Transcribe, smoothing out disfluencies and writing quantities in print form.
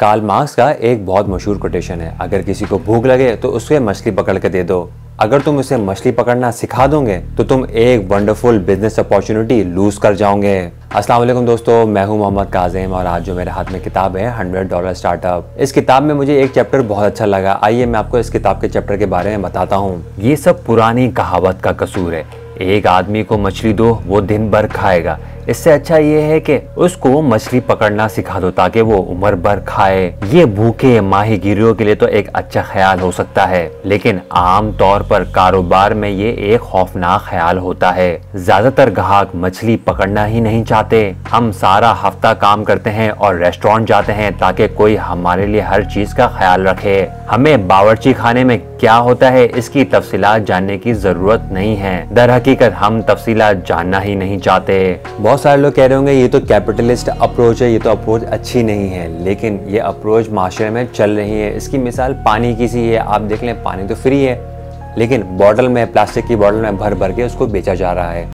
Karl Marx का एक बहुत मशहूर कोटेशन है, अगर किसी को भूख लगे तो उसे मछली पकड़ के दे दो। अगर तुम उसे मछली पकड़ना सिखा दोगे तो तुम एक वंडरफुल बिजनेस अपॉर्चुनिटी लूज कर जाओगे। अस्सलाम वालेकुम दोस्तों, मैं हूं मोहम्मद काजिम और आज जो मेरे हाथ में किताब है $100 स्टार्टअप। इस किताब में मुझे एक चैप्टर बहुत अच्छा लगा। आइए मैं आपको इस किताब के चैप्टर के बारे में बताता हूँ। ये सब पुरानी कहावत का कसूर है। एक आदमी को मछली दो, वो दिन भर खाएगा। इससे अच्छा ये है कि उसको मछली पकड़ना सिखा दो ताकि वो उम्र भर खाए। ये भूखे माहीगीरों के लिए तो एक अच्छा ख्याल हो सकता है, लेकिन आम तौर पर कारोबार में ये एक खौफनाक ख्याल होता है। ज्यादातर ग्राहक मछली पकड़ना ही नहीं चाहते। हम सारा हफ्ता काम करते हैं और रेस्टोरेंट जाते हैं ताकि कोई हमारे लिए हर चीज का ख्याल रखे। हमें बावर्ची खाने में क्या होता है इसकी तफसीलात जानने की जरूरत नहीं है। दर हकीकत हम तफसीलात जानना ही नहीं चाहते। बहुत सारे लोग कह रहे होंगे ये तो कैपिटलिस्ट अप्रोच है, ये तो अप्रोच अच्छी नहीं है, लेकिन ये अप्रोच माशरे में चल रही है। इसकी मिसाल पानी की सी है। आप देख लें, पानी तो फ्री है, लेकिन बॉटल में, प्लास्टिक की बॉटल में भर भर के उसको बेचा जा रहा है।